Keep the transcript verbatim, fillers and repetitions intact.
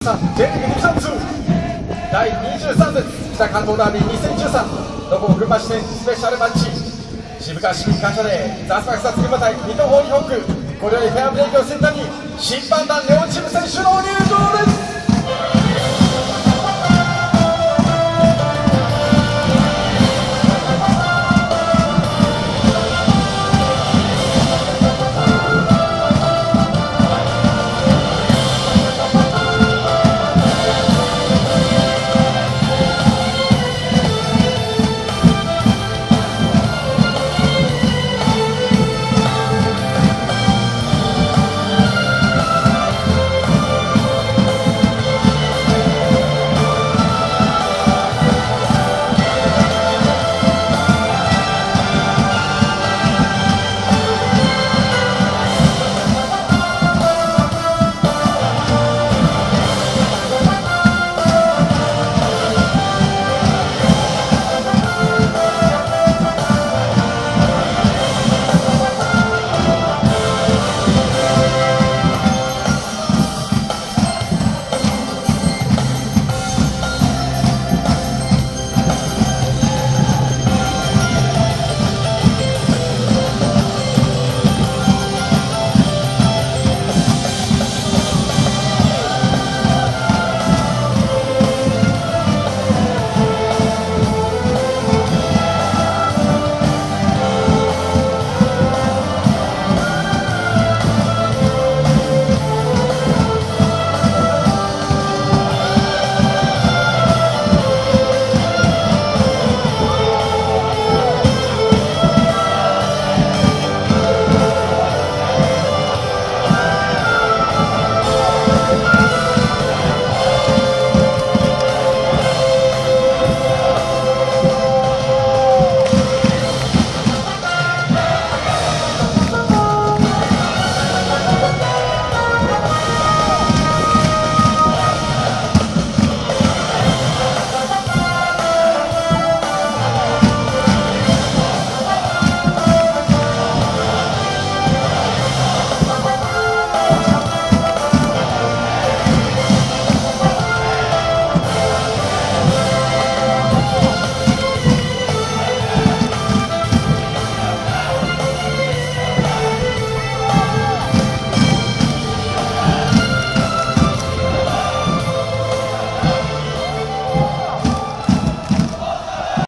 さん J リーグディビジョンツーだいにじゅうさん節北関東ダービーにせんじゅうさんどこも群馬支店スペシャルマッチ渋川市民感謝デーザスパクサツ群馬対水戸ホーリーホークこれよりフェアブレイクを先端に審判団ネオンチーム選手の鬼